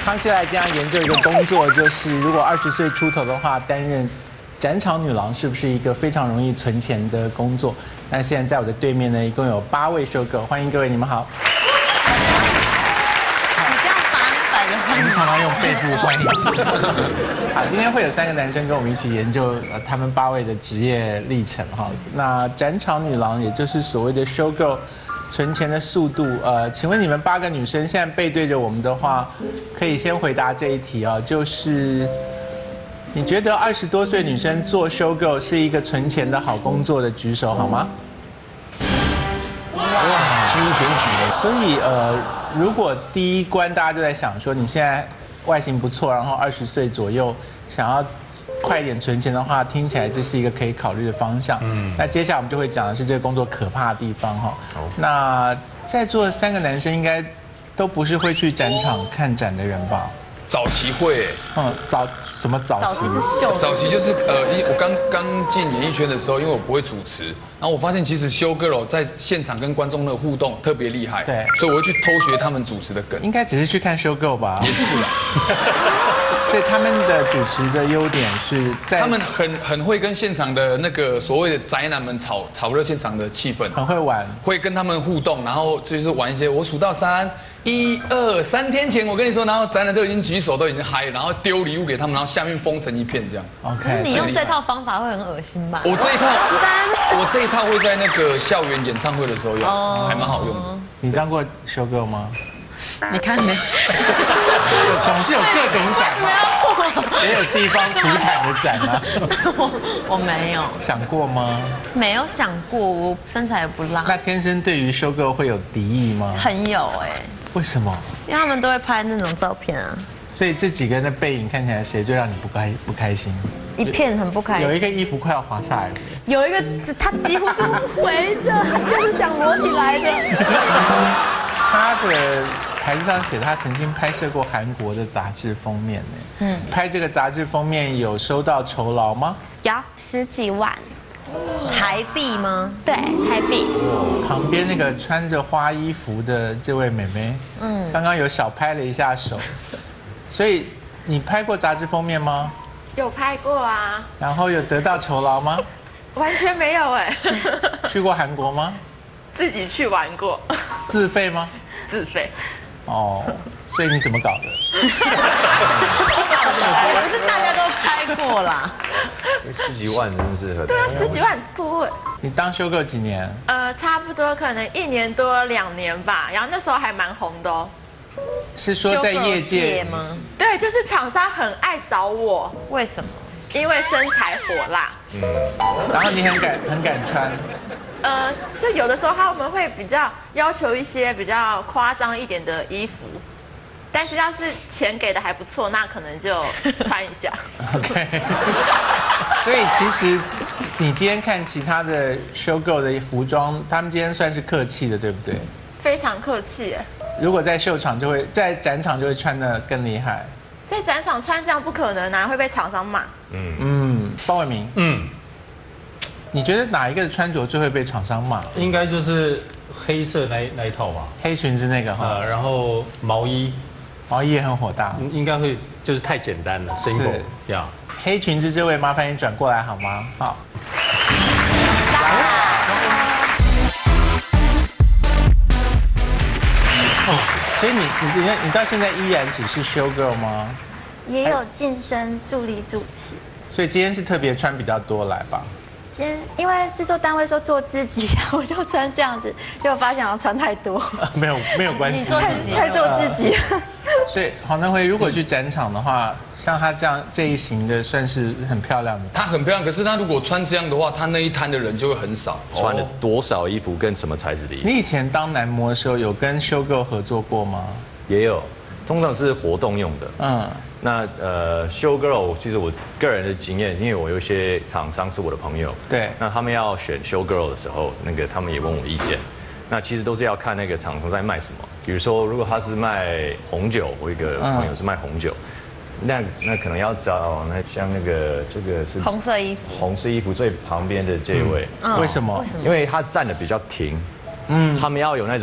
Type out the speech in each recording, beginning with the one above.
康熙来家研究一个工作，就是如果20岁出头的话，担任展场女郎是不是一个非常容易存钱的工作？那现在在我的对面呢，一共有8位收购，欢迎各位，你们好。 你这样罚200个我们常常用背部欢迎。好，今天会有3个男生跟我们一起研究他们8位的职业历程哈。那展场女郎，也就是所谓的收购存钱的速度，请问你们8个女生现在背对着我们的话，可以先回答这一题啊，就是你觉得20多岁女生做收购是一个存钱的好工作的举手好吗？ 哇，几乎全举了。 所以如果第一关大家就在想说你现在外形不错，然后20岁左右想要快一点存钱的话，听起来这是一个可以考虑的方向。那接下来我们就会讲的是这个工作可怕的地方哈。那在座3个男生应该都不是会去展场看展的人吧？ 早期会， 早期是秀， 早期就是因为我刚进演艺圈的时候，因为我不会主持，然后我发现其实show girl在现场跟观众的互动特别厉害， 对， 所以我会去偷学他们主持的梗。 应该只是去看show girl吧？ 也是啦。 所以他们的主持的优点是在他们很会跟现场的那个所谓的宅男们炒热现场的气氛， 很会玩， 会跟他们互动，然后就是玩一些我数到3。1、2、3天前我跟你说，然后宅男都已经举手，都已经嗨了，然后丢礼物给他们，然后下面封成一片这样。 OK， 你用这套方法会很恶心吧？ 我这一套会在那个校园演唱会的时候用，还蛮好用的。 你当过show girl吗？ 你看呢？ 总是有各种展嘛，也有地方土产的展啊。 我没有想过吗？ 没有想过，我身材也不辣。 那天生对于show girl会有敌意吗？ 很有哎。 为什么？ 因为他们都会拍那种照片啊。 所以这几个人的背影看起来，谁最让你不开心？ 一片很不开心。 有一个衣服快要滑下来了。 有一个他几乎是围着，他就是想裸体来的。 他的牌子上写他曾经拍摄过韩国的杂志封面呢。拍这个杂志封面有收到酬劳吗？ 有10几万台币吗？ 对，台币。 旁边那个穿着花衣服的这位妹妹，刚刚有小拍了一下手，所以你拍过杂志封面吗？ 有拍过啊。 然后有得到酬劳吗？ 完全没有哎。 去过韩国吗？ 自己去玩过。 自费吗？ 自费。 哦，所以你怎么搞的？ 也不是大家都拍过啦。 10几万真是很。 对啊，10几万多。 你当show girl几年？ 差不多可能1年多2年吧，然后那时候还蛮红的哦。 是说在业界吗？ 对，就是厂商很爱找我。 为什么？ 因为身材火辣。 然后你很敢穿。 就有的时候他们会比较要求一些比较夸张一点的衣服，但是要是钱给的还不错，那可能就穿一下。 OK。所以其实你今天看其他的show girl的服装，他们今天算是客气的，对不对？ 非常客气耶。 如果在秀场在展场就会穿得更厉害。 在展场穿这样不可能啊，会被厂商骂。 包伟明。你觉得哪一个穿着最会被厂商骂？ 应该就是黑色那一套吧， 黑裙子那个哈。 然后毛衣也很火大。 应该会就是太简单了 ，simple 呀。 黑裙子这位，麻烦你转过来好吗？好。所以你到现在依然只是show girl吗？ 也有晋升助理主持。 所以今天是特别穿比较多来吧？ 今天因为制作单位说做自己，我就穿这样子，结果发现好像穿太多。 没有关系， 太做自己。 所以黄登辉如果去展场的话，像他这一型的算是很漂亮的。 她很漂亮，可是她如果穿这样的话，她那一摊的人就会很少。 穿了多少衣服跟什么材质的衣服？ 你以前当男模的时候有跟show girl合作过吗？ 也有，通常是活动用的。那show girl，其实我个人的经验，因为我有一些厂商是我的朋友， 对， 那他们要选show girl的时候，他们也问我意见。那其实都是要看那个厂商在卖什么。比如说，如果他是卖红酒，我一个朋友是卖红酒，那可能要找像这个是红色衣服， 红色衣服最旁边的这一位。 为什么？ 因为他站的比较挺，他们要有那种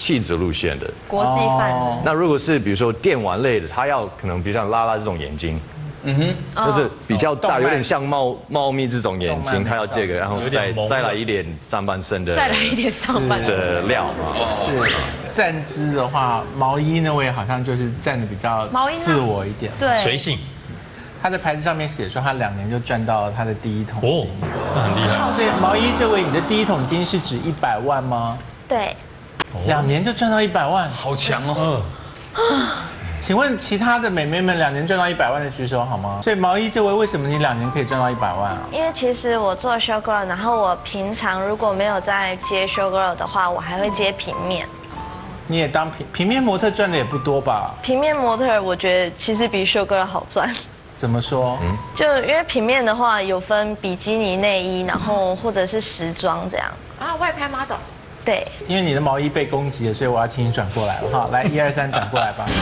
气质路线的。 国际范的。 那如果是比如说电玩类的，他要可能比如像拉拉这种眼睛，就是比较大，有点像茂密这种眼睛，他要这个，然后再来一点上半身的， 再来一点上半身的料啊。 是站姿的话，毛衣那位好像就是站的比较自我一点， 对， 随性。 他的牌子上面写说他2年就赚到了他的第1桶金， 那很厉害。 所以毛衣这位，你的第1桶金是指100万吗对， ？2年就赚到100万， 好强哦！ 请问其他的美眉们2年赚到100万的举手好吗？所以毛衣这位，为什么你2年可以赚到100万啊？ 因为其实我做 show girl， 然后我平常如果没有在接 show girl 的话，我还会接平面。 你也当平面模特赚的也不多吧？ 平面模特我觉得其实比 show girl 好赚。 怎么说？ 就因为平面的话有分比基尼内衣，然后或者是时装这样。 啊，外拍 model。 对， 因为你的毛衣被攻击了，所以我要请你转过来了哈。来，1、2、3，转过来吧。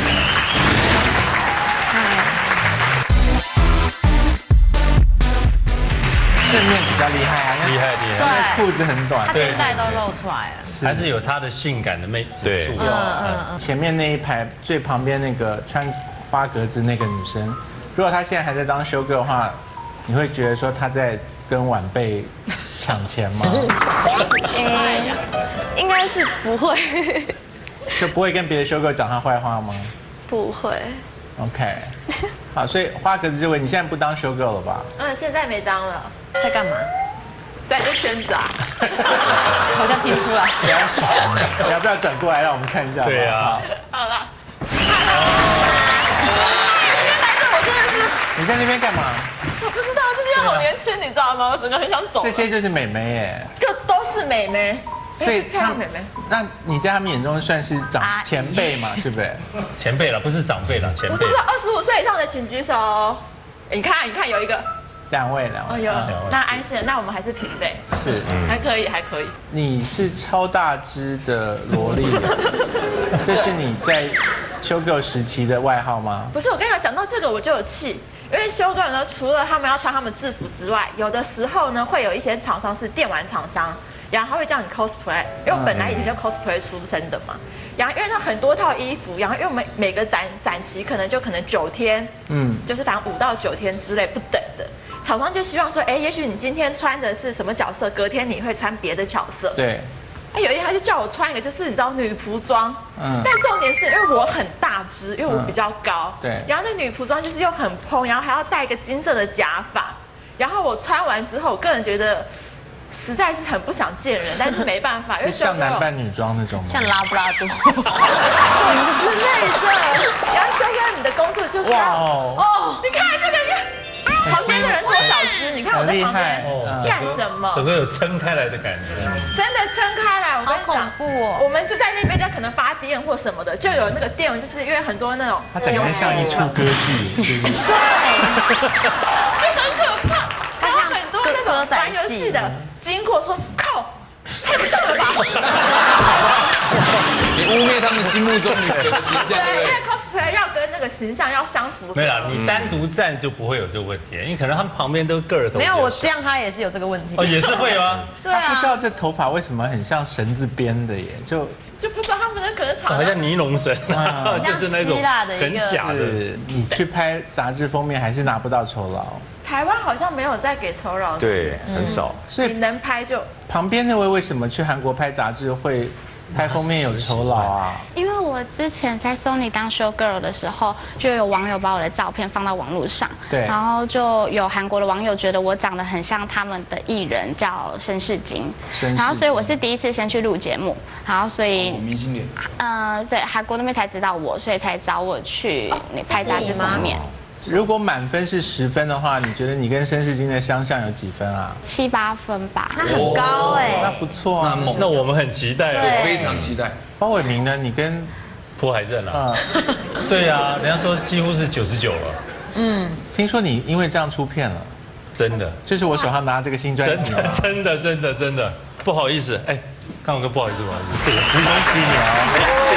正面比较厉害啊， 厉害。 对，裤子很短， 他肩带都露出来了。 还是有它的性感的魅指数。 前面那一排最旁边那个穿花格子那个女生，如果她现在还在当 show girl 的话，你会觉得说她在跟晚辈抢钱吗？ 应该是不会。 就不会跟别的 show girl 讲她坏话吗？ 不会。 OK， 好，所以花格子这位，你现在不当 show girl 了吧？ 现在没当了， 在干嘛？ 在这圈子啊。 好像听出来。 你要不要转过来让我们看一下？ 对啊。 好了。 你在那边干嘛？ 我不知道，这些好年轻，你知道吗？我整个很想走。 这些就是美眉耶， 就都是美眉。 所以漂亮妹妹， 那你在他们眼中算是前辈嘛？是不是？ 前辈了，不是长辈了，前辈。 我是不是25岁以上的请举手？你看有一个 ，2位。 哦，有。那安心了，那我们还是平辈。 是， 还可以。 你是超大只的萝莉，这是你在 show girl 时期的外号吗？ 不是，我跟你讲到这个我就有气。因为show girl呢，除了他们要穿他们制服之外，有的时候呢，会有一些厂商是电玩厂商，然后他会叫你 cosplay， 因为我本来以前就 cosplay 出身的嘛。然后因为它很多套衣服，然后因为我们每个展期可能9天，就是反正5到9天之类不等的。厂商就希望说，也许你今天穿的是什么角色，隔天你会穿别的角色。 对。 有一天他就叫我穿一个，就是你知道女仆装，但重点是因为我很大只，因为我比较高， 对， 然后那女仆装就是又很蓬，然后还要戴一个金色的假发，然后我穿完之后，我个人觉得实在是很不想见人，但是没办法，因为像男扮女装那种吗？ 像拉布拉多之类的。然后修哥，你的工作就是你看这个旁边的人多小只，你看我在旁边干什么？ 整个有撑开来的感觉， 真的撑开来。我跟你讲， 好恐怖哦！ 我们就在那边，他可能发电或什么的，就有那个电，就是因为很多那种， 它整个像一出歌剧， 对，就很可怕。然后很多那种玩游戏的经过说，靠，太不像了吧？ 你污蔑他们心目中女神的形象， 对，因为 cosplay 要跟那个形象要相符合。 没啦，你单独站就不会有这个问题，因为可能他们旁边都个儿头。 没有，我这样他也是有这个问题。 哦，也是会吗？ 对啊。 不知道这头发为什么很像绳子编的耶，就不知道他们可能好像尼龙绳，就是那种很假的。 你去拍杂志封面还是拿不到酬劳。 台湾好像没有在给酬劳， 对，很少。 所以你能拍就。 旁边那位为什么去韩国拍杂志会拍封面有酬劳啊？ 因为我之前在 Sony 当 show girl 的时候，就有网友把我的照片放到网络上， 对， 然后就有韩国的网友觉得我长得很像他们的艺人叫申世京，然后所以我是第一次先去录节目，然后所以明星脸， 对，韩国那边才知道我，所以才找我去拍杂志封面。 如果满分是10分的话，你觉得你跟申世京的相像有几分啊 ？7、8分吧。 那很高哎， 那不错啊。 那我们很期待， 对，非常期待。 包伟明呢？你跟朴海镇啊？对啊，人家说几乎是99了。 听说你因为这样出片了， 真的？ 就是我手上拿这个新专辑。 真的，不好意思，看我哥不好意思， 恭喜你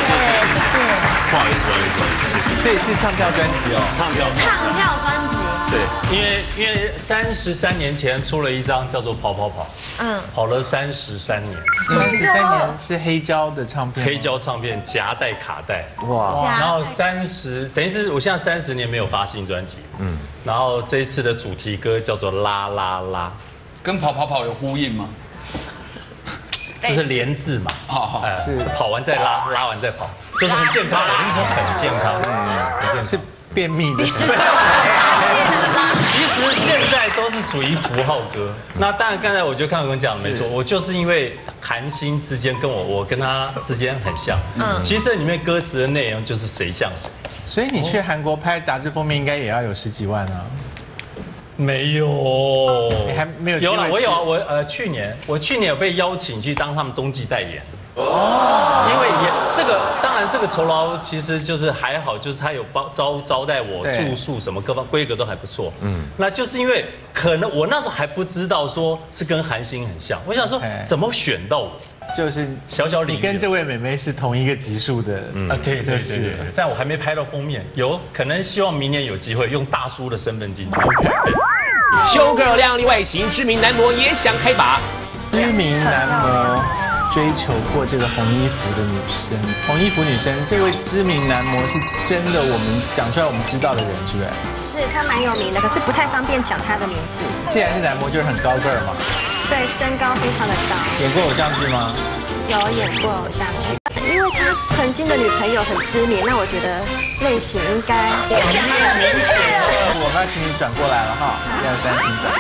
哦！ 谢谢，不好意思， 所以是唱跳专辑哦， 唱跳专辑。 对，因为33年前出了一张叫做《跑跑跑》，跑了33年。 33年是黑胶的唱片， 黑胶唱片夹带卡带，哇！然后等于是我现在30年没有发新专辑，然后这一次的主题歌叫做啦啦啦， 跟跑跑跑有呼应吗？ 就是连字嘛， 是跑完再拉，拉完再跑，就是很健康。我跟你说很健康， 是便秘的。 其实现在都是属于符号歌。那当然，刚才我就看我讲的没错，我就是因为韩星之间跟我跟他之间很像。其实这里面歌词的内容就是谁像谁。 所以你去韩国拍杂志封面，应该也要有10几万啊。 没有， 你还没有？ 有了，我有啊，去年有被邀请去当他们冬季代言。因为这个当然这个酬劳其实就是还好，就是他有招待我住宿什么各方规格都还不错。那就是因为可能我那时候还不知道说是跟韩星很像，我想说怎么选到我， 就是小你跟这位妹妹是同一个级数的。 对，但我还没拍到封面，有可能希望明年有机会用大叔的身份进去。 Showgirl 靓丽外形，知名男模也想开拔。 知名男模追求过这个红衣服的女生，红衣服女生，这位知名男模是真的，我们讲出来我们知道的人，是不是？ 是他蛮有名的，可是不太方便讲他的名字。 既然是男模，就是很高个儿嘛。 对，身高非常的高。 演过偶像剧吗？ 有演过偶像剧，因为他曾经的女朋友很知名，那我觉得类型应该很明显。我们要请你转过来了哈，1、2、3，请转。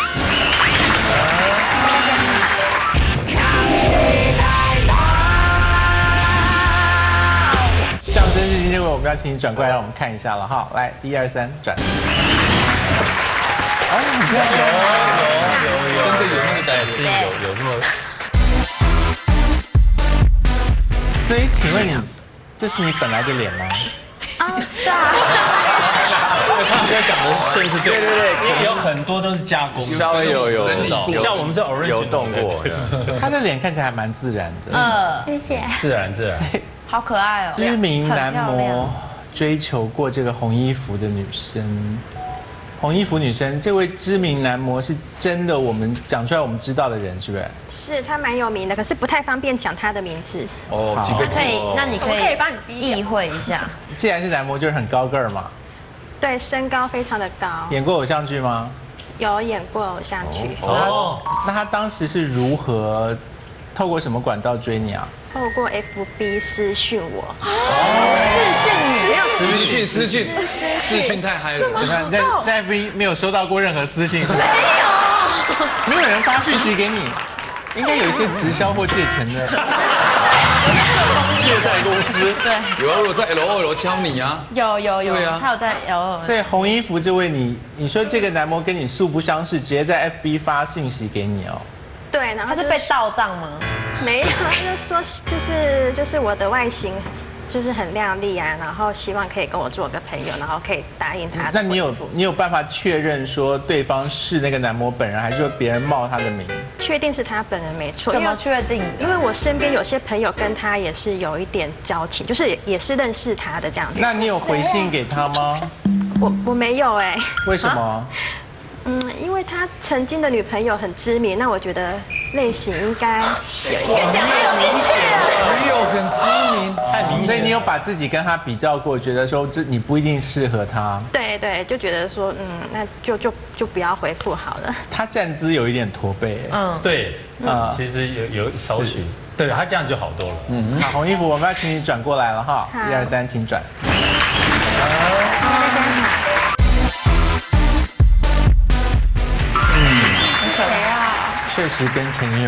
象征日记这位，我们要请你转过来，让我们看一下了哈。来，1、2、3，转。哦，很漂亮， 有，真的有那个感觉， 有那么。 所以，请问你，这是你本来的脸吗？ 对啊。 他们在讲的对是对，对，有很多都是加工， 稍微有像我们这 original 有动过。 他的脸看起来还蛮自然的。 谢谢。 自然。 好可爱哦。 知名男模追求过这个红衣服的女生，红衣服女生，这位知名男模是真的，我们讲出来我们知道的人，是不是？ 是他蛮有名的，可是不太方便讲他的名字。 哦， 几个字？ 那你可以帮你意会一下。 既然是男模，就是很高个儿嘛。 对，身高非常的高。 演过偶像剧吗？ 有演过偶像剧。 那他当时是如何透过什么管道追你啊？ 透过 FB 私讯我。 私讯太嗨了。 你看在 FB 没有收到过任何私信，是吧？没有人发讯息给你，应该有一些直销或借钱的。 借贷公司。 对。 有啊，我在 L2敲你啊。 有。 对啊。 他有在 L2。 所以红衣服这位你说这个男模跟你素不相识，直接在 FB 发信息给你哦。 对，然后他是被盗账吗？ 没有，他就说就是我的外形就是很靓丽啊，然后希望可以跟我做个朋友，然后可以答应他。 那你有办法确认说对方是那个男模本人，还是说别人冒他的名？ 确定是他本人没错。 怎么确定？ 因为我身边有些朋友跟他也是有一点交情，就是也是认识他的这样子。 那你有回信给他吗？ 我没有哎。 为什么？ 因为他曾经的女朋友很知名，那我觉得类型应该没有很知名， 太明显。 所以你有把自己跟他比较过，觉得说你不一定适合他。 对，就觉得说那就不要回复好了。 他站姿有一点驼背。 对，其实有少许，对他这样就好多了。 好，红衣服，我们要请你转过来了哈，1、2、3，请转。确实跟前女友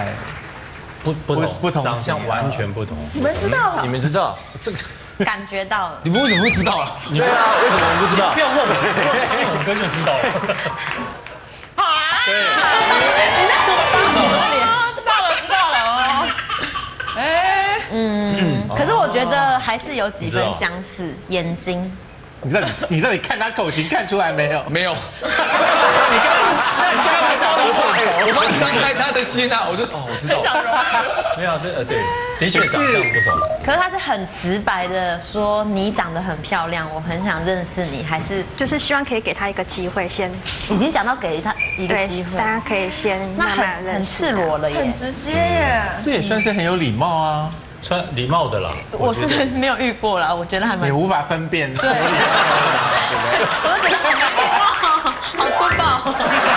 不同， 长相完全不同。 你们知道了？ 你们知道这个？ 感觉到了。 你们为什么会知道了？ 对啊，为什么我们不知道？ 不要问我，我哥就知道了。对。 你在说我知道了哦。可是我觉得还是有几分相似，眼睛。 你到底看他口型看出来没有？ 没有。 你干嘛？ 我帮伤害他的心啊！我知道。 没有对，的确长相不同。 可是他是很直白的说你长得很漂亮，我很想认识你，还是就是希望可以给他一个机会，先已经讲到给他一个机会， 大家可以先慢慢认识。 很赤裸了耶， 很直接耶。 这也算是很有礼貌啊。 穿礼貌的啦， 我是没有遇过啦，我觉得还蛮。 你无法分辨。 对，我就觉得好粗暴。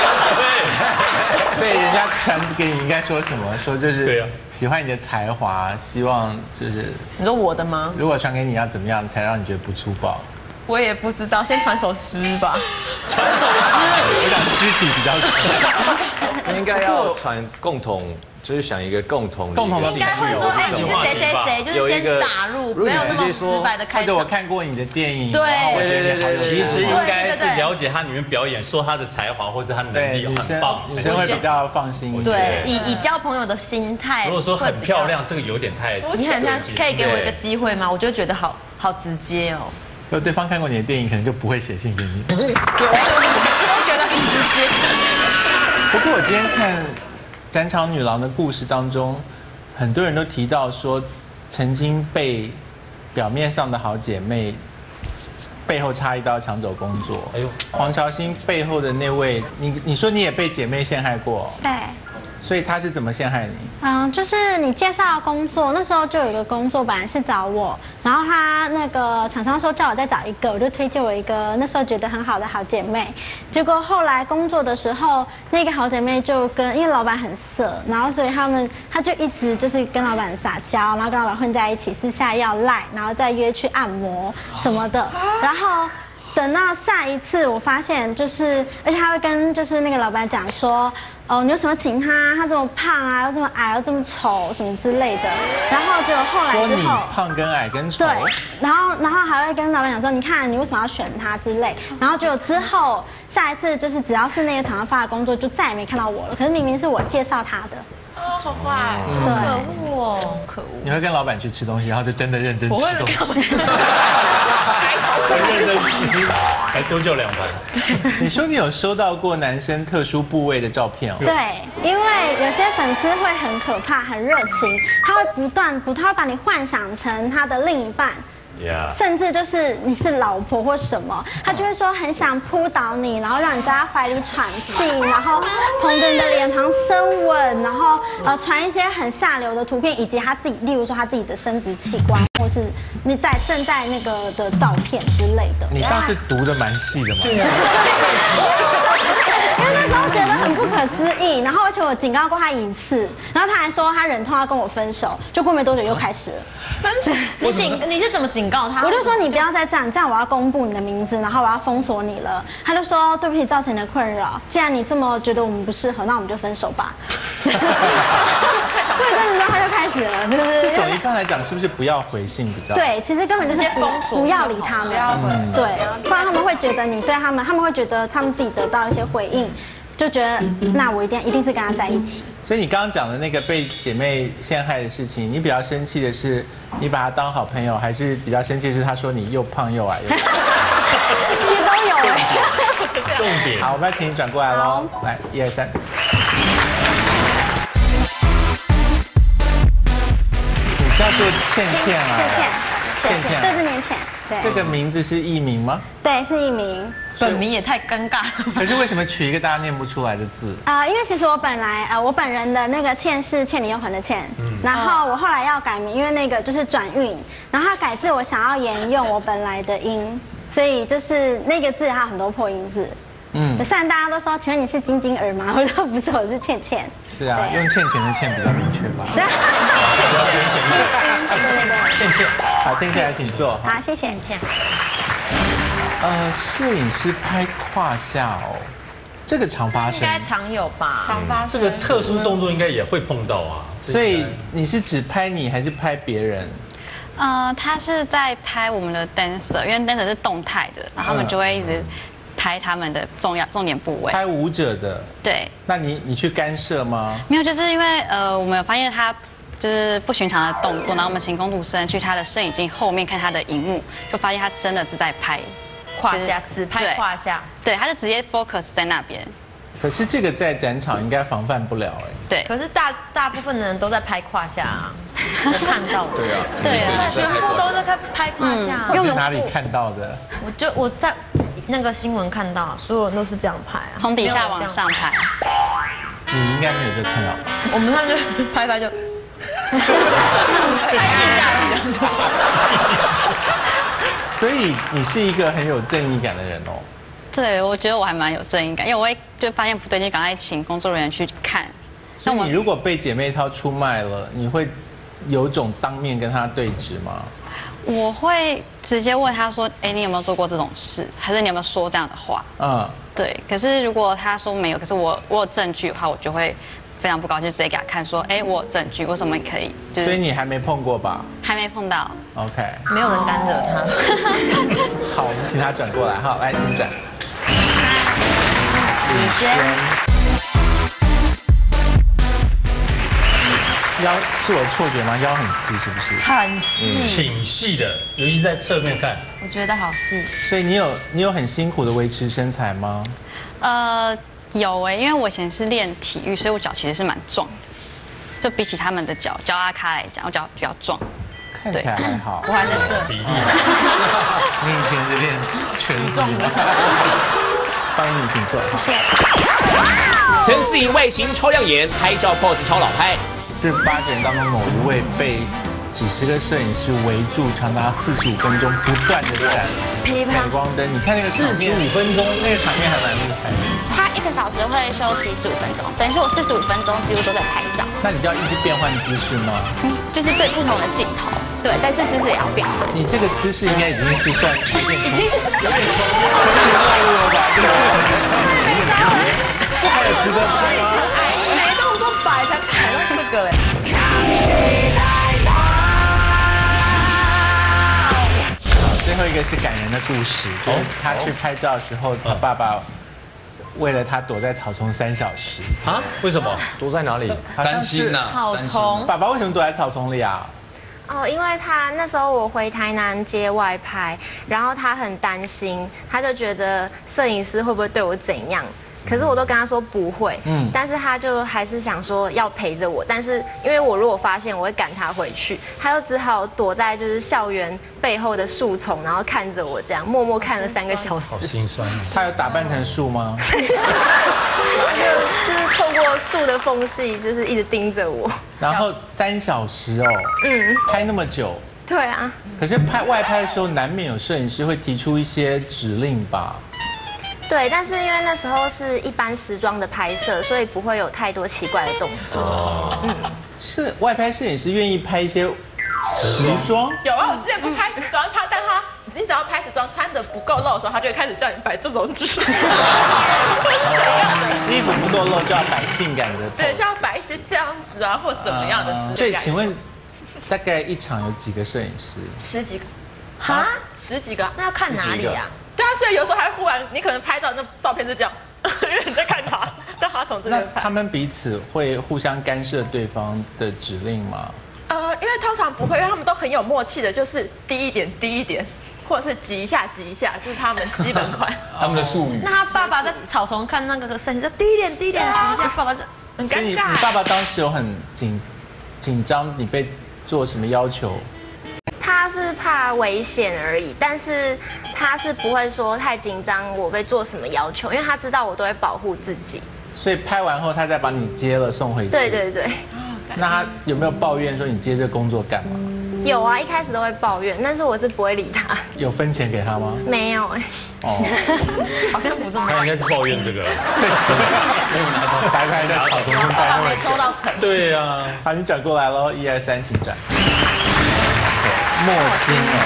所以人家传给你应该说什么？说就是对啊， 喜欢你的才华，希望就是你说我的吗？ 如果传给你要怎么样才让你觉得不粗暴？ 我也不知道，先传首诗吧。 传首诗， 我想尸体比较应该要传共同。就是想一个共同的， 应该会说，哎，你是谁谁谁，就是先打入，不要那么直白的开场。 或者我看过你的电影， 对，其实应该是了解他里面表演，说他的才华或者他能力很棒， 女生会比较放心。 对，以交朋友的心态。 如果说很漂亮，这个有点太， 你很像可以给我一个机会吗？我就觉得好直接哦。 如果对方看过你的电影，可能就不会写信给你。 我觉得很直接。 不过我今天看。展场女郎的故事当中，很多人都提到说，曾经被表面上的好姐妹背后插一刀抢走工作。哎呦，黄朝兴背后的那位，你说你也被姐妹陷害过？ 对。 所以她是怎么陷害你？ 就是你介绍工作，那时候就有一个工作本来是找我，然后他那个厂商说叫我再找一个，我就推荐我一个那时候觉得很好的好姐妹。结果后来工作的时候，那个好姐妹就因为老板很色，然后所以他就一直就是跟老板撒娇，然后跟老板混在一起，私下要赖，然后再约去按摩什么的，然后。等到下一次，我发现而且他会跟那个老板讲说，你为什么请他？他这么胖啊，又这么矮，又这么丑，什么之类的。然后就后来之后， 说你胖跟矮跟丑。 对，然后还会跟老板讲说，你看你为什么要选他之类。然后就之后下一次就是只要是那个厂商发的工作，就再也没看到我了。可是明明是我介绍他的。 哦，好坏，可恶哦，可恶！ 你会跟老板去吃东西，然后就真的认真吃东西。 很认真吃，还多叫2盘。 你说你有收到过男生特殊部位的照片哦？ 对，因为有些粉丝会很可怕、很热情，他会把你幻想成他的另一半。甚至就是你是老婆或什么，他就会说很想扑倒你，然后让你在他怀里喘气，然后捧着你的脸庞深吻，然后传一些很下流的图片，以及他自己，例如说他自己的生殖器官，或是你正在那个的照片之类的。 你倒是读得蛮细的嘛。对啊。 因为那时候觉得很不可思议，然后而且我警告过他1次，然后他还说他忍痛要跟我分手，就过没多久又开始了。 分手？你是怎么警告他？ 我就说你不要再这样我要公布你的名字，然后我要封锁你了。他就说对不起，造成你的困扰。既然你这么觉得我们不适合，那我们就分手吧。过一阵子之后他就开始了，就是这种一般来讲是不是不要回信比较？ 对，其实根本就是不要理他们，对，不然他们会觉得你对他们会觉得他们自己得到一些回应，就觉得那我一定是跟他在一起。 所以你刚刚讲的那个被姐妹陷害的事情，你比较生气的是你把他当好朋友，还是比较生气的是他说你又胖又矮？ 其实都有哎。 重点。 好，我们要请你转过来喽，来，1、2、3。你叫做倩倩啊？ 倩倩，4、4年前。对。 这个名字是艺名吗？ 对，是艺名。 本名也太尴尬了。 可是为什么取一个大家念不出来的字？ 因为其实我本人的那个倩是倩女幽魂的倩，然后我后来要改名，因为那个就是转运，然后改字我想要沿用我本来的音，所以就是那个字还有很多破音字。虽然大家都说，请问你是晶晶儿吗？我说不是，我是倩倩。 是啊，用倩倩的倩比较明确吧。倩倩，好，倩倩来请坐。 好，谢谢倩。 摄影师拍胯下哦，这个常发生， 应该常有吧？常发生。 这个特殊动作应该也会碰到啊。 所以你是只拍你还是拍别人？ 他是在拍我们的 dancer， 因为 dancer 是动态的，然后他们就会一直拍他们的重点部位。 拍舞者的。对。那你去干涉吗？ 没有，就是因为我们有发现他就是不寻常的动作，然后我们请工读生去他的摄影机后面看他的荧幕，就发现他真的是在拍胯下，只拍胯下。 对，他就直接 focus 在那边。 可是这个在展场应该防范不了哎。 对。 可是大部分的人都在拍胯下啊，我看到了。 对啊。 对啊，全部都在拍胯下。 你是哪里看到的？ 我在那个新闻看到，所有人都是这样拍啊， 从底下往上拍。 你应该没有这看到吧？ 我们上就拍就。 所以你是一个很有正义感的人哦。 对，我觉得我还蛮有正义感，因为我会就发现不对劲，赶快请工作人员去看。 那你如果被姐妹淘出卖了，你会有种当面跟她对峙吗？ 我会直接问他说：“哎，你有没有做过这种事？还是你有没有说这样的话？”对。可是如果他说没有，可是我有证据的话，我就会非常不高兴，直接给他看说：“哎，我有证据，为什么你可以？”所以你还没碰过吧？ 还没碰到。 OK。 没有人干惹他。 好，我们请他转过来。好，来，请转。李轩。腰是我的错觉吗？腰很细是不是？ 很细， 挺细的，尤其在侧面看。 我觉得好细。 所以你有很辛苦的维持身材吗？ 有哎，因为我以前是练体育，所以我脚其实是蛮壮的，就比起他们的脚阿咖来讲，我脚比较壮。 看起来还好。 我还在这。 比例。 你以前是练拳击吗？欢迎你，请坐。 陈思颖外形超亮眼，拍照 pose 超老派。 这8个人当中某一位被几十个摄影师围住，长达45分钟不断的闪镁光灯。你看那个场面 ，45分钟， 那个场面还蛮厉害的。 他1个小时会休息15分钟，等于说我45分钟几乎都在拍照。 那你就要一直变换姿势吗？ 就是对不同的镜头，对，但是姿势也要变换。 你这个姿势应该已经是算有点有点穷暴露了吧？就是，这还有值得拍吗？ 没动作摆才拍到这个哎。 最后一个是感人的故事，就是他去拍照的时候，他爸爸为了他躲在草丛3小时啊？为什么？ 躲在哪里？ 担心呐。 草丛。 爸爸为什么躲在草丛里啊？ 因为他那时候我回台南接外拍，然后他很担心，他就觉得摄影师会不会对我怎样。可是我都跟他说不会，但是他就还是想说要陪着我，但是因为我如果发现我会赶他回去，他就只好躲在就是校园背后的树丛，然后看着我这样默默看了3个小时。 好心酸。 他有打扮成树吗？ 就是透过树的缝隙，就是一直盯着我。 然后3小时哦，拍那么久。 对啊。 可是外拍的时候，难免有摄影师会提出一些指令吧？ 对，但是因为那时候是一般时装的拍摄，所以不会有太多奇怪的动作。 是外拍摄影师愿意拍一些时装？ 有啊，我之前不拍时装，你只要拍时装穿的不够露的时候，他就会开始叫你摆这种姿势。 衣服不够露就要摆性感的， 对，就要摆一些这样子啊，或怎么样的姿势。 所以请问，大概一场有几个摄影师 ？10几个。哈？10几个？ 那要看哪里呀？ 对啊，所以有时候还忽然你可能拍照那照片是这样，因为你在看他，但他从这边拍。 那他们彼此会互相干涉对方的指令吗？ 因为通常不会，因为他们都很有默契的，就是低一点，低一点，或者是挤一下，挤一下，这是他们基本款。 他们的术语。 那他爸爸在草丛看那个摄影师，低一点，低一点，挤一下，爸爸就很尴尬。 所以你爸爸当时有很紧张，你被做什么要求？ 他是怕危险而已，但是他是不会说太紧张，我被做什么要求，因为他知道我都会保护自己。 所以拍完后，他再把你接了送回去。 对对对。 那他有没有抱怨说你接这工作干嘛？ 有啊，一开始都会抱怨，但是我是不会理他。 有分钱给他吗？ 没有哎。 好像不这么。 他应该是抱怨这个。 没有拿到白拍在草丛中待那么久。 没抽到成。 对呀。 好，你转过来喽，1、2、3，请转。莫金哦。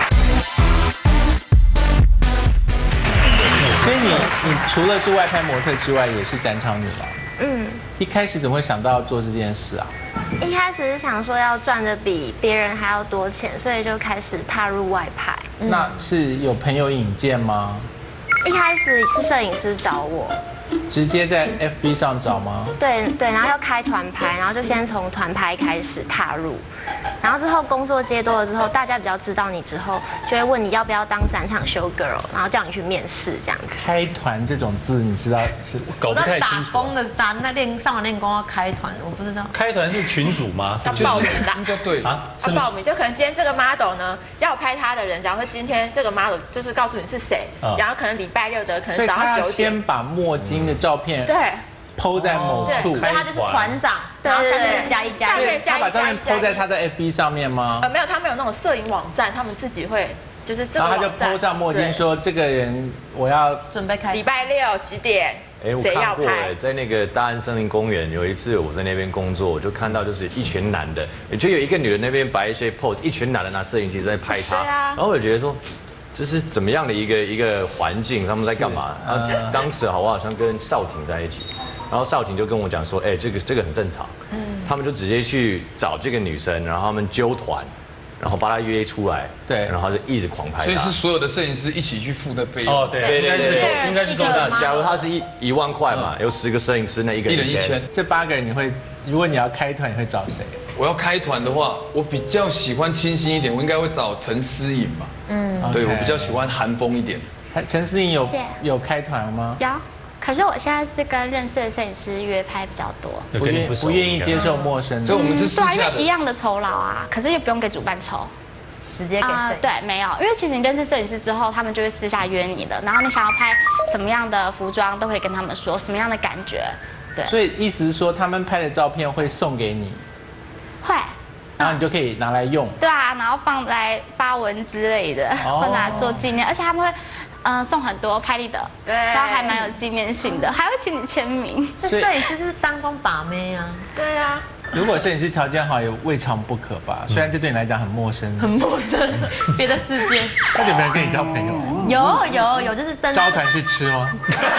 所以你除了是外拍模特之外，也是展场女郎。一开始怎么会想到要做这件事啊？ 一开始是想说要赚的比别人还要多钱，所以就开始踏入外拍。 那是有朋友引荐吗？ 一开始是摄影师找我， 直接在 FB 上找吗？ 对，然后要开团拍，然后就先从团拍开始踏入，然后之后工作接多了之后，大家比较知道你之后，就会问你要不要当展场 show girl， 然后叫你去面试这样子。 开团这种字你知道是搞不太清楚。 打工的上完练功要开团，我不知道。 开团是群主吗？ 要报名的， 应该对啊。 要报名，就可能今天这个 model 呢要拍他的人，假如说今天这个 model 就是告诉你是谁，然后可能礼拜6的可能早上9点。 所以他要先把墨镜的照片对。 PO 在某处， 所以他就是团长，然后下面加一加一， 他把照片 PO 在他的 FB 上面吗？ 没有，他们有那种摄影网站，他们自己会就是这个网站，然后他就 PO 上墨镜说这个人我要准备开礼拜6几点， 我看过在那个大安森林公园有一次我在那边工作，我就看到就是一群男的，就有一个女的那边摆一些 pose， 一群男的拿摄影机在拍她，然后我就觉得说。这是怎么样的一个环境？他们在干嘛？当时我好像跟少廷在一起，然后少廷就跟我讲说，这个很正常。他们就直接去找这个女生，然后他们揪团，然后把她约出来，对，然后就一直狂拍她。 所以是所有的摄影师一起去付的费用。 哦，对，应该是这样。 假如他是1万块嘛，有10个摄影师，那一个人1000。 这8个人你会，如果你要开团，你会找谁？ 我要开团的话，我比较喜欢清新一点，我应该会找陈思颖吧。对，我比较喜欢韩风一点。 陈思颖有开团吗？ 有，可是我现在是跟认识的摄影师约拍比较多， 不愿意接受陌生的。 所以我们是私下的， 一样的酬劳啊，可是又不用给主办抽， 直接给摄影师。 对，没有，因为其实你认识摄影师之后，他们就会私下约你了，然后你想要拍什么样的服装，都可以跟他们说什么样的感觉。对， 所以意思是说，他们拍的照片会送给你， 会。 然后你就可以拿来用。 对啊，然后放在发文之类的，或拿做纪念，而且他们会送很多拍立得，对，然后还蛮有纪念性的，还会请你签名。 所以摄影师是当中把妹啊。 对啊。 如果摄影师条件好，也未尝不可吧。虽然这对你来讲很陌生， 很陌生，别的世界。 那有没有人跟你交朋友？有，就是真的。 招团去吃吗？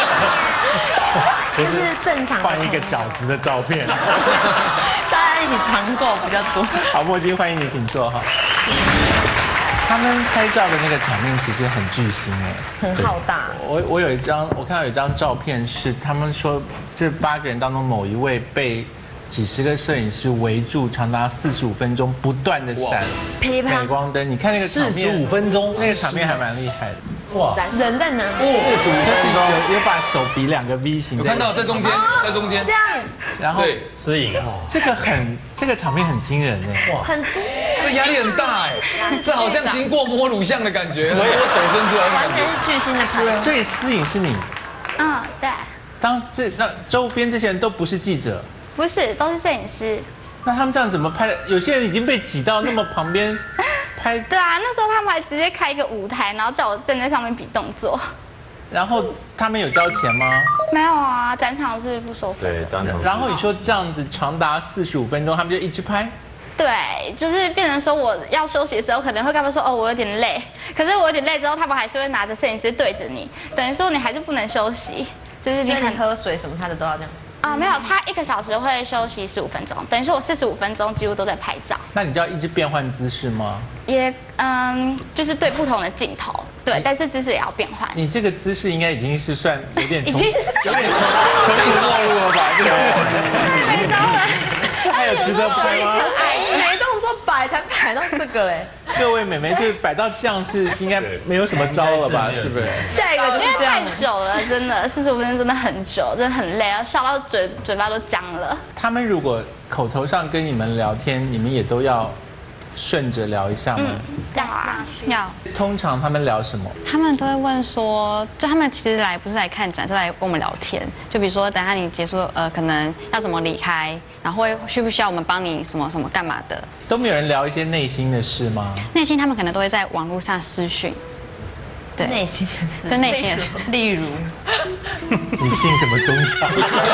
就是正常。 放一个饺子的照片。 大家一起团购比较多。 好，墨镜，欢迎你，请坐哈。他们拍照的那个场面其实很巨星很浩大。 我看到有一张照片是他们说这8个人当中某一位被几10个摄影师围住，长达45分钟，不断的闪镁光灯。你看那个场面，45 分钟， 那个场面还蛮厉害的。 哇，人在哪？45 分钟，有把手比2个 V 型， 有看到在中间，在中间这样， 然后摄影， 这个场面很惊人哎， 哇，很惊， 这压力很大哎，这好像经过摸乳像的感觉，我也手伸出来， 完全是巨星的拍， 所以思颖是你， 对， 那周边这些人都不是记者， 不是，都是摄影师。 那他们这样怎么拍的？有些人已经被挤到那么旁边拍。 对啊，那时候他们还直接开一个舞台，然后叫我站在上面比动作。 然后他们有交钱吗？ 没有啊，展场是不收费。 对，展场。 然后你说这样子长达45分钟，他们就一直拍。 对，就是变成说我要休息的时候，可能会跟他们说我有点累。可是我有点累之后，他们还是会拿着摄影师对着你，等于说你还是不能休息，就是你喝水什么，他的都要这样。 没有，他1个小时会休息15分钟，等于说我45分钟几乎都在拍照。 那你就要一直变换姿势吗？ 也就是对不同的镜头，对，但是姿势也要变换。 你这个姿势应该已经是算有点重出没入了吧？就是太糟了， 这还有值得拍吗？ 没动作摆才摆到这个嘞。 各位美眉就是摆到这样是应该没有什么招了吧？是不是？ 下一个就是这样。 因为太久了，真的45分钟真的很久，真的很累，笑到嘴巴都僵了。 他们如果口头上跟你们聊天，你们也都要顺着聊一下吗？ 要。 通常他们聊什么？ 他们都会问说，就他们其实不是来看展，就来跟我们聊天。就比如说，等下你结束，可能要怎么离开，然后需不需要我们帮你什么什么干嘛的？ 都没有人聊一些内心的事吗？ 内心他们可能都会在网络上私讯。对， 内心的事， 对内心的事， 例如， 你信什么宗教？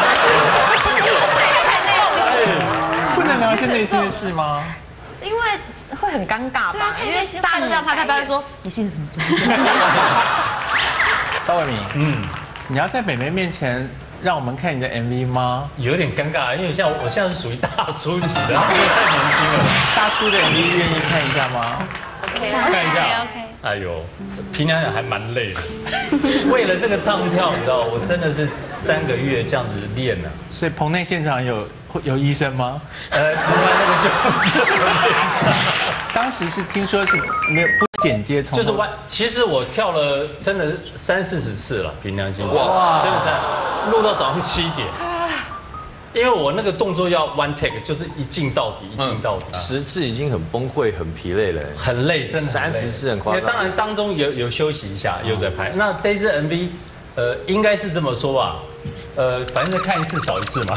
不能聊一些内心的事吗？ 因为会很尴尬吧？因为大家都这样拍，大家说你信什么宗教？ 高伟明，你要在美眉面前让我们看你的 MV 吗？ 有点尴尬，因为像我现在是属于大叔级的，太年轻了。 大叔的 MV 愿意看一下吗？ 看一下。 OK。 哎呦，平常还蛮累的。为了这个唱跳，你知道，我真的是3个月这样子练了。 所以棚内现场有医生吗？ 另外那个就准备一下。 当时是听说是没有不剪接， 就是其实我跳了真的是30-40次了，凭良心讲，哇，真的是录到早上7点。因为我那个动作要 one take， 就是一镜到底 ，10次已经很崩溃、很疲累了， 很累，真的 30次很夸张。 当然当中有休息一下，又在拍。那这一支 MV，应该是这么说吧，反正看一次少一次嘛。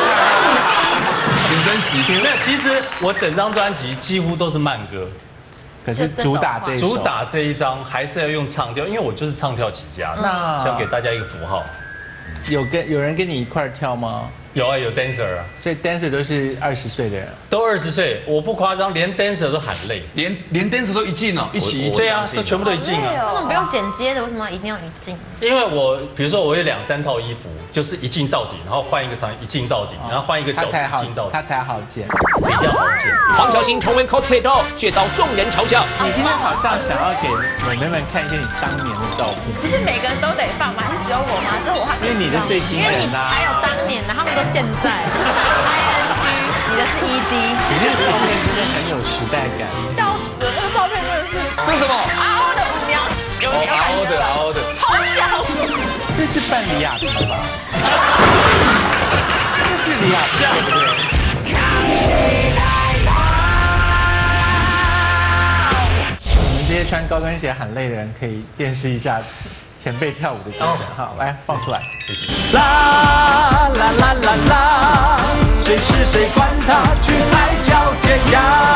请珍惜。 那其实我整张专辑几乎都是慢歌， 可是主打这一张还是要用唱跳，因为我就是唱跳起家的，想给大家一个符号。 有人跟你一块跳吗？ 有啊，有 dancer 啊， 所以 dancer 都是20岁的人， 都20岁，我不夸张，连 dancer 都喊累， 连 dancer 都一进哦，一起对啊，都全部都一进啊。 那种不用剪接的，为什么一定要一进？ 因为比如说我有2-3套衣服，就是一镜到底，然后换一个场一镜到底，然后换一个角度一镜到底， 他才好剪， 比较好剪。 黄小星重温 cosplay 后，却遭众人嘲笑。 你今天好像想要给美眉们看一些你当年的照片， 不是每个人都得放吗？还是只有我吗？只有我因为你的最惊人啊， 还有当年的，他们都现在。ING， 你的是 ED， 你那个照片真的很有时代感， 笑死了，那个照片真的是。 这是什么？ 嗷的舞娘， 嗷的， 好小。 这是扮李亚平吧？这是李亚平，对不对？你们这些穿高跟鞋喊累的人，可以见识一下前辈跳舞的精神。好，来放出来。 啦啦啦啦啦，谁是谁管他，去海角天涯。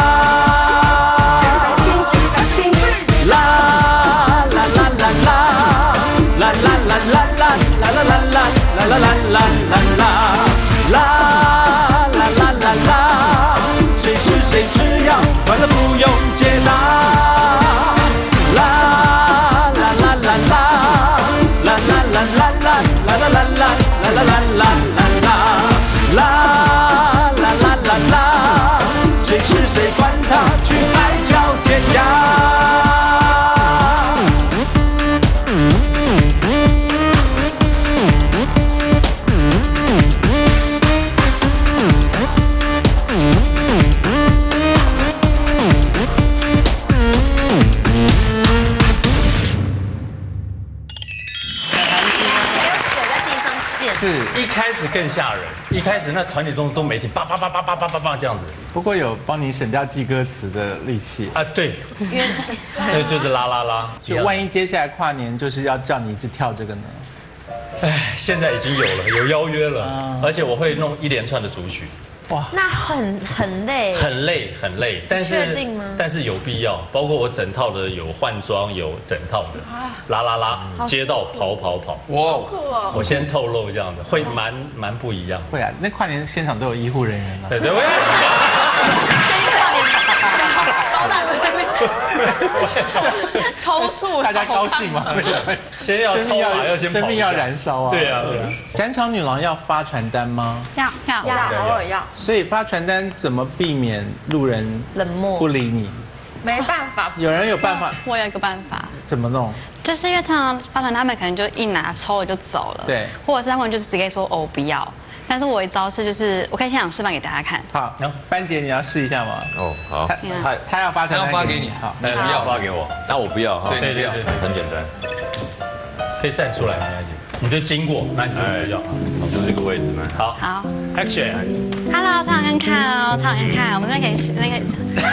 啦啦啦啦啦，啦啦啦啦啦，啦啦啦啦，啦啦啦啦啦啦，啦啦啦啦啦，谁是谁只要快乐不用解答。啦啦啦啦啦，啦啦啦啦啦，啦啦啦啦，啦啦啦啦啦啦，啦啦啦啦啦，谁是谁管他，去海角天涯。 一开始更吓人，一开始那团体动作都没停，叭叭叭叭叭叭叭叭这样子。 不过有帮你省掉记歌词的力气啊，对，那就是啦啦啦。 就万一接下来跨年就是要叫你一直跳这个呢？ 哎，现在已经有邀约了，而且我会弄一连串的主曲。 哇，那很累， 很累，但是确定吗？ 但是有必要，包括我整套的有换装，有整套的啦啦啦，街道跑，哇，我先透露这样的，会蛮不一样。 会啊，那跨年现场都有医护人员啊。 对。 抽搐， 大家高兴吗？ 先要抽嘛，要先生命要燃烧啊！ 对啊。 展场女郎要发传单吗？ 要，偶尔要。 所以发传单怎么避免路人冷漠不理你？ 没办法。 有人有办法？ 我有一个办法。 怎么弄？ 就是因为通常发传单他们可能就一拿抽了就走了， 对， 或者是他们就是直接说哦不要。但是我一招是，就是我可以现场示范给大家看。 好，班姐你要试一下吗？ 哦，好。 他要发传单， 他要发给你， 好， 不要发给我，那我不要哈。 对， 很简单， 可以站出来吗？你就经过，那你就不要， 就这个位置嘛。 好 ，Action。Hello， 唱看看哦，唱看看，我们再可以那个。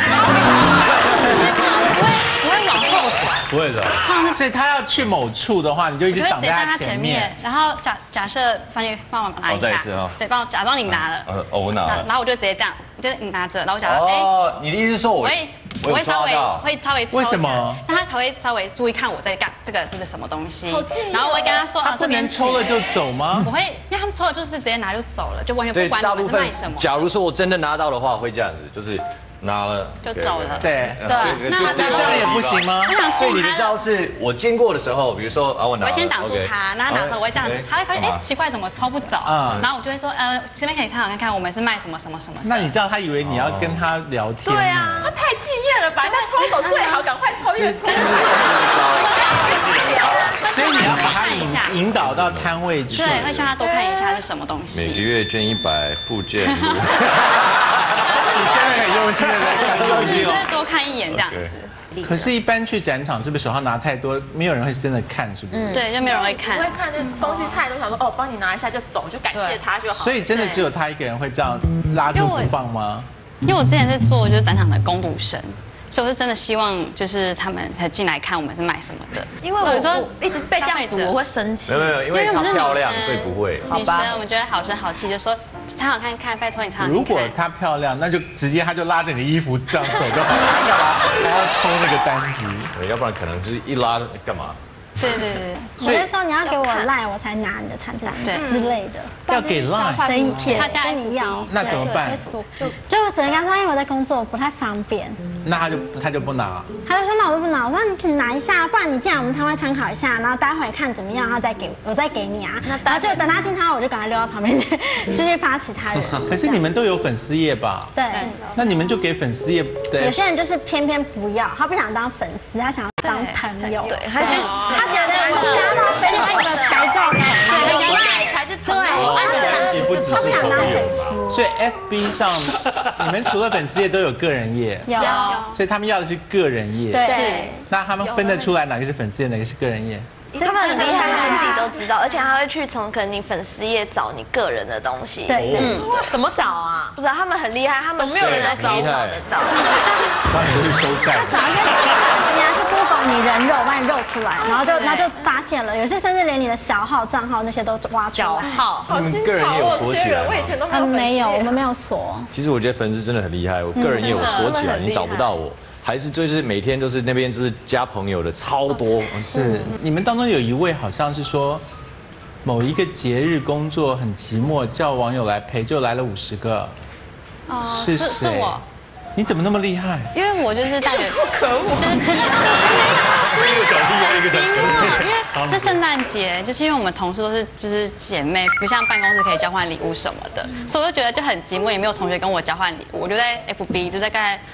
不会往后转， 不会的。 所以他要去某处的话，你就一直挡在他前面。 然后假设帮我拿一下，对，帮我假装你拿了。 我拿了。 然后我就直接这样，就是你拿着，然后我假装你的意思是说我会稍微为什么？ 但他才会稍微注意看我在干这个是什么东西。然后我会跟他说， 他不能抽了就走吗？ 我会，因为他们抽了就是直接拿就走了，就完全不管你们是卖什么。 假如说我真的拿到的话，会这样子，就是拿了就走了。 对对， 那这样也不行吗？ 所以你的招是我经过的时候，比如说我拿了， 我先挡住他，然后拿了我会这样，他会发现奇怪怎么抽不走，然后我就会说这边可以参考看我们是卖什么什么什么。 那你这样他以为你要跟他聊天？ 对啊，他太敬业了，把人家抽走最好，赶快抽越抽越所以你要把他引导到摊位去， 对，会希望他多看一下是什么东西。 每个月捐100，复健。 你真的很用心的在看东西就会多看一眼这样子。 可是，一般去展场是不是手上拿太多，没有人会真的看，是不是？ 对，就没有人会看。 不会看，就东西太多，想说哦，帮你拿一下就走，就感谢他就好。 所以真的只有他一个人会这样拉住不放吗？ 因为我之前是做就是展场的工读生。所以我是真的希望，就是他们才进来看我们是卖什么的。 因为我说一直被这样子，我会生气。 没有，因为她漂亮，所以不会。 女生我们觉得好声好气，就说参考看看，拜托你参考看。 如果她漂亮，那就直接她就拉着你的衣服这样走就好了，干嘛还要抽那个单子？ 要不然可能就是一拉干嘛？ 对。 我就说你要给我赖，我才拿你的传单之类的。 要给赖， 整一片， 他家跟你要， 那怎么办？ 就只能跟他说，因为我在工作，不太方便。 那他就不拿。 他就说那我就不拿。我说你可以拿一下，不然你进来我们摊位参考一下，然后待会看怎么样，然后我再给你啊。然后就等他进摊位，我就赶快溜到旁边去，继续发其他人。 可是你们都有粉丝页吧？ 对。 那你们就给粉丝页。 有些人就是偏偏不要，他不想当粉丝，他想要当朋友。 对，他觉得拿到Facebook的才叫朋友， 对，赖才是朋友， 关系不只是朋友嘛。 所以 FB 上，你们除了粉丝页都有个人页， 有， 所以他们要的是个人页。 对， 那他们分得出来哪个是粉丝页，哪个是个人页？ 他们很厉害，他们自己都知道，而且他会去从可能你粉丝页找你个人的东西。 对， 怎么找啊？不知道，他们很厉害，他们没有人来找得到。 找你是收债。 找一个你要去 Google 你人肉，把你肉出来，然后就发现了，有些甚至连你的小号、账号那些都挖出来。 小号， 好新潮哦！我以前都没有，我们没有锁。 其实我觉得粉丝真的很厉害，我个人也有锁起来，你找不到我。还是就是每天都是那边就是加朋友的超多。 是你们当中有一位好像是说，某一个节日工作很寂寞，叫网友来陪，就来了50个。 是我。 你怎么那么厉害？ 因为我就是大学， 可恶， 就是毕业， 一个奖金又一个奖金。 因为是圣诞节，就是因为我们同事都是就是姐妹，不像办公室可以交换礼物什么的，所以我就觉得就很寂寞，也没有同学跟我交换礼物。我就在 FB 就在大概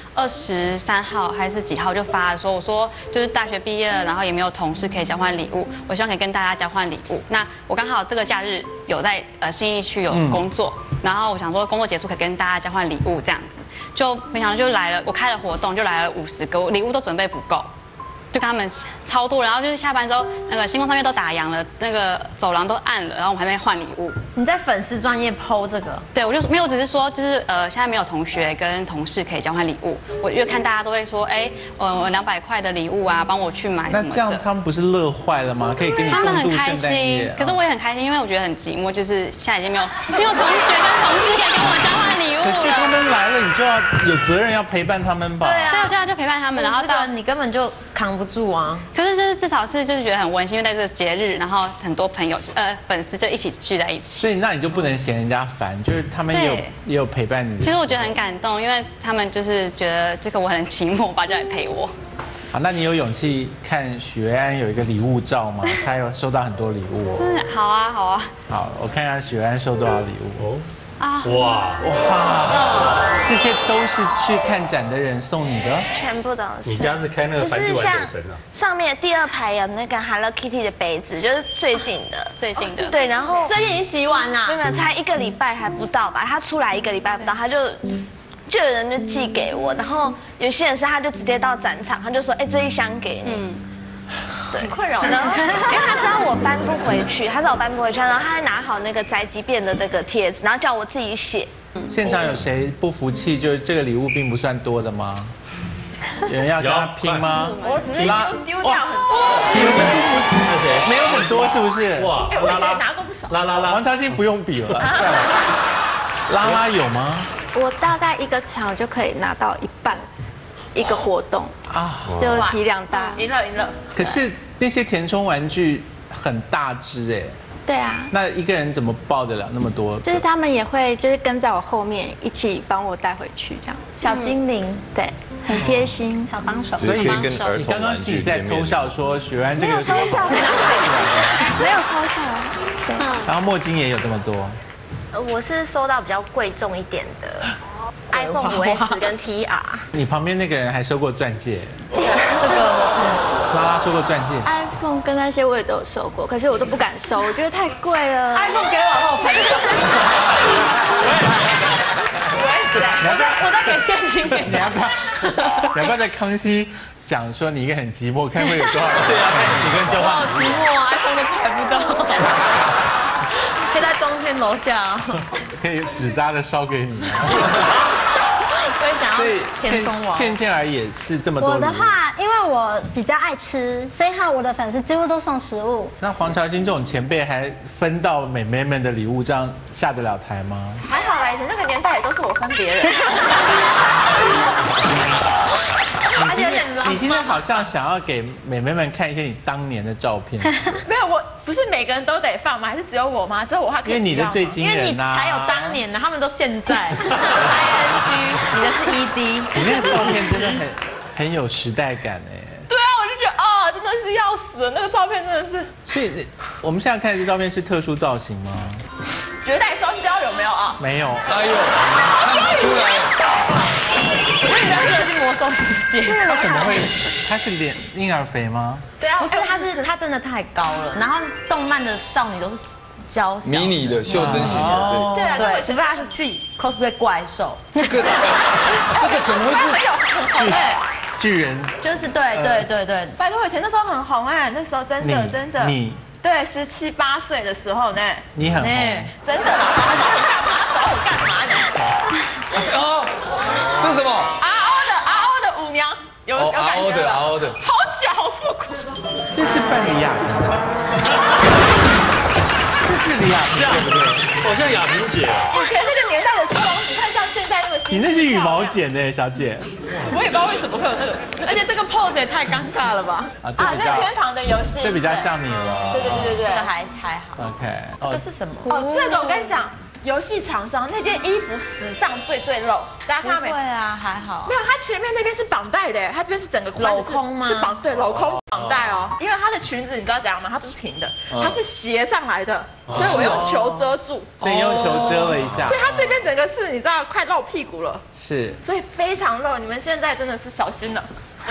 23号还是几号就发了说，我说就是大学毕业了，然后也没有同事可以交换礼物，我希望可以跟大家交换礼物。那我刚好这个假日有在信义区有工作，然后我想说工作结束可以跟大家交换礼物这样子。就没想到就来了，我开了活动就来了50个，礼物都准备不够，就跟他们超多，然后就是下班之后那个星光商业都打烊了，那个走廊都暗了，然后我们还没换礼物。 你在粉丝专页 PO 这个？ 对，我就没有，只是说就是现在没有同学跟同事可以交换礼物，我因为看大家都会说，我200块的礼物啊，帮我去买什么的。 那这样他们不是乐坏了吗？可以跟你共度圣诞夜。 可是我也很开心，因为我觉得很寂寞，就是现在已经没有同学跟同事可以跟我交换礼物。 可是他们来了，你就要有责任要陪伴他们吧？ 对啊，对，就陪伴他们，然后到你根本就扛不住啊。 就是至少是就是觉得很温馨，因为在这个节日，然后很多朋友粉丝就一起聚在一起。 所以那你就不能嫌人家烦，就是他们也有陪伴你。 其实我觉得很感动，因为他们就是觉得这个我很寂寞吧，就来陪我。 好，那你有勇气看许维安有一个礼物照吗？他有收到很多礼物哦。 好啊，好啊。 好，我看看许维安收多少礼物哦。 哇， 这些都是去看展的人送你的， 全部都是。 你家是开那个繁体玩九城啊？ 上面第2排有那个 Hello Kitty 的杯子，就是最近的，对，然后最近已经集完了， 没有，才1个礼拜还不到吧？他出来1个礼拜不到，他就有人就寄给我，然后有些人是他就直接到展场，他就说，这一箱给你。 很困扰， 然后因为他知道我搬不回去，然后他还拿好那个宅急便的那个贴纸，然后叫我自己写。 现场有谁不服气？就是这个礼物并不算多的吗？有人要跟他拼吗？ 我只是丢掉很多， 没有很多是不是？ 哇， 我以前拿过不少。 拉， 王昭信不用比了，算了。拉有吗？ 我大概1个场就可以拿到一半。一个活动啊，就体量大， 赢了。 可是那些填充玩具很大只哎。 对啊。 那一个人怎么抱得了那么多？ 就是他们也会就是跟在我后面一起帮我带回去这样子。 小精灵，对，很贴心，小帮手。 所以你刚刚是在偷笑说许安这个有什么？ 没有偷笑，对。 然后墨镜也有这么多。 我是收到比较贵重一点的 iPhone 5S 跟 TR。 你旁边那个人还收过钻戒。 这个拉拉收过钻戒。 iPhone 跟那些我也都有收过，可是我都不敢收，我觉得太贵了。 iPhone 给我后赔的。我在给现金。 你要不要在康熙讲说你一个很寂寞，看会有多少人？ 对啊，看几个人交换。 好寂寞啊 ，iPhone 都排不到。可以在中间楼下。 可以纸扎的烧给你。 我也想要填充网。 倩儿也是这么多。 我的话，因为我比较爱吃，所以我的粉丝几乎都送食物。 那黄朝兴这种前辈还分到美眉们的礼物，这样下得了台吗？ 还好啦，以前那个年代也都是我分别人。 你今天好像想要给美眉们看一些你当年的照片。 没有，我不是每个人都得放吗？还是只有我吗？只有我还可以。 因为你的最惊人啊！ 因为你才有当年的，他们都现在。ING， 你的是 ED。 你那个照片真的很有时代感哎。 对啊，我就觉得哦，真的是要死了，那个照片真的是。 所以我们现在看这照片是特殊造型吗？ 绝代双骄有没有啊？ 没有。 哎呦，看不出来。 我觉得你要去魔兽世界。 他怎么会？他是婴儿肥吗？ 对啊， 不是，他真的太高了。然后动漫的少女都是娇小、 迷你的袖珍型的， 对啊， 对，除非他是去 cosplay 怪兽。 这个怎么会是巨人？ 就是对。 拜托，我以前那时候很红哎，那时候真的。 你对17、8岁的时候呢？ 你很红， 真的啦。找我干嘛呢？ 哦，是什么 ？RO 的舞娘，有感觉了。 RO 的， 好久，好复古。 这是扮李亚萍的，这是李亚萍对不对？ 好像亚萍姐。 以前那个年代的妆不太像现在那么。 你那是羽毛剪的，小姐。 我也不知道为什么会有那个， 而且这个 pose 也太尴尬了吧？ 啊，这比较天堂的游戏， 这比较像你了。 对， 这个还好。 OK， 这个是什么？ 哦，这个我跟你讲。游戏厂商那件衣服史上最露，大家看到没？ 对啊，还好。 没有，它前面那边是绑带的，它这边是整个镂空吗？ 是镂空绑带哦。因为它的裙子你知道怎样吗？它不是平的，它是斜上来的，所以我用球遮住。 所以用球遮了一下。 所以它这边整个是你知道快露屁股了。 是。 所以非常露，你们现在真的是小心了。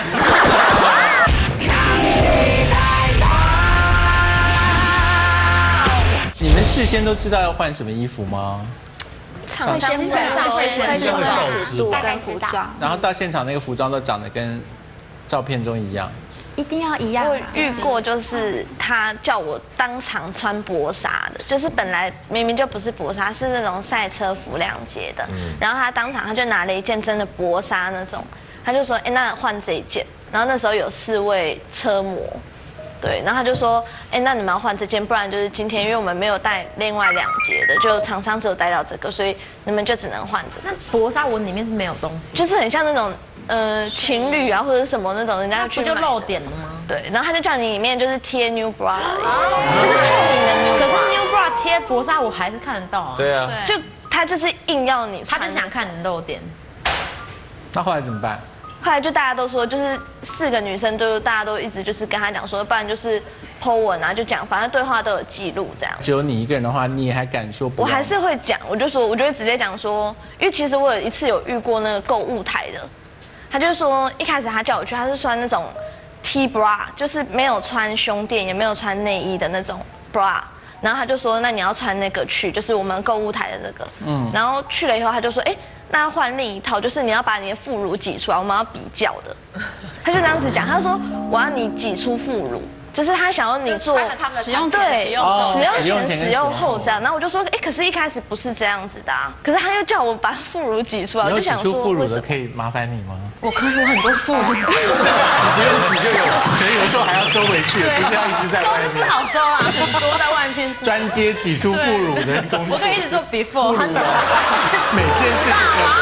你们事先都知道要换什么衣服吗？ 会先问尺度跟服装， 然后到现场那个服装都长得跟照片中一样， 一定要一样。 我遇过，就是他叫我当场穿薄纱的，就是本来明明就不是薄纱，是那种赛车服2节的，然后他当场他就拿了一件真的薄纱那种，他就说，哎，那换这一件。然后那时候有4位车模。对，然后他就说，哎，那你们要换这件，不然就是今天，因为我们没有带另外2节的，就厂商只有带到这个，所以你们就只能换这个。 那薄纱纹里面是没有东西， 就是很像那种情侣啊或者什么那种，人家不就露点了吗？ 对，然后他就叫你里面就是贴 New Bra 而已，就是透明的 New Bra。 可是 New Bra 贴薄纱我还是看得到啊。 对啊， 就他就是硬要你穿， 他就想看你露点。 那后来怎么办？ 后来就大家都说，就是4个女生都大家都一直就是跟他讲说，不然就是 po 文啊，就讲，反正对话都有记录这样。 只有你一个人的话，你还敢说不？ 我还是会讲，我就会直接讲说，因为其实我有一次有遇过那个购物台的，他就说一开始他叫我去，他是穿那种 T bra， 就是没有穿胸垫也没有穿内衣的那种 bra， 然后他就说那你要穿那个去，就是我们购物台的那个，然后去了以后他就说，哎。那要换另一套，就是你要把你的副乳挤出来，我们要比较的。他就这样子讲，他说我要你挤出副乳，就是他想要你做使用前、 使用前、使用后这样。然后我就说，哎，可是一开始不是这样子的啊。可是他又叫我把副乳挤出来，我就想说， 挤出副乳的可以麻烦你吗？ 我可以有很多副乳，你不用挤就有，可能有时候还要收回去，不是要一直在外面。 收是不好收啦，很多在外面。 专接挤出副乳的工作， 我可以一直做 before， 每件事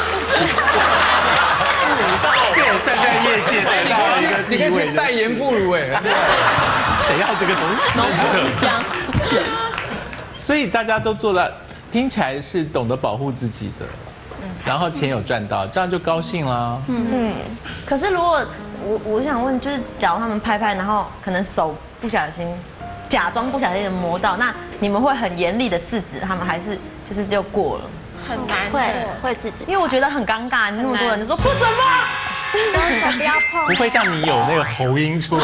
这也算在业界得到了一个地位的。 代言副乳哎， 谁要这个东西？所以大家都做到，听起来是懂得保护自己的。 然后钱有赚到，这样就高兴啦。 可是如果我想问，就是假如他们拍，然后可能手不小心，假装不小心的摸到，那你们会很严厉的制止他们，还是就是就过了？ 很难， 会制止， 因为我觉得很尴尬，那么多人就说不准摸， 手不要碰， 不会像你有那个喉音出来，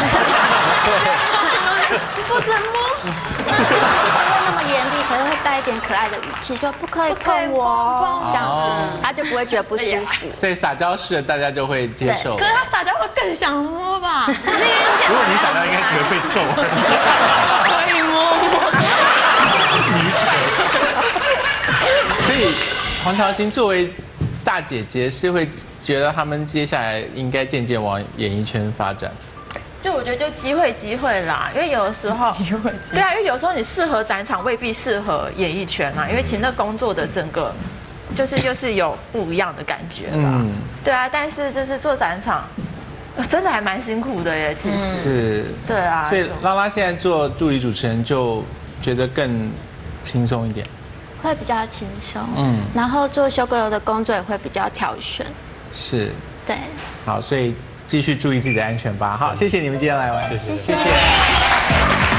不准摸。 不会那么严厉，可能会带一点可爱的语气说不可以碰我，这样子他就不会觉得不舒服。 所以撒娇式的大家就会接受。 可是他撒娇会更想摸吧？ 如果你撒娇，应该只会被揍。 可以摸。 所以黄乔欣作为大姐姐，是会觉得他们接下来应该渐渐往演艺圈发展。 就我觉得就机会啦，因为有的时候，对啊，因为有时候你适合展场，未必适合演艺圈啊，因为其实那工作的整个就是有不一样的感觉啦。对啊，但是就是做展场，真的还蛮辛苦的耶，其实。 是。 对啊。 所以拉拉现在做助理主持人，就觉得更轻松一点。 会比较轻松，然后做修阁楼的工作也会比较挑选。 是。 对。 好，所以继续注意自己的安全吧。好，谢谢你们今天来玩， 谢谢。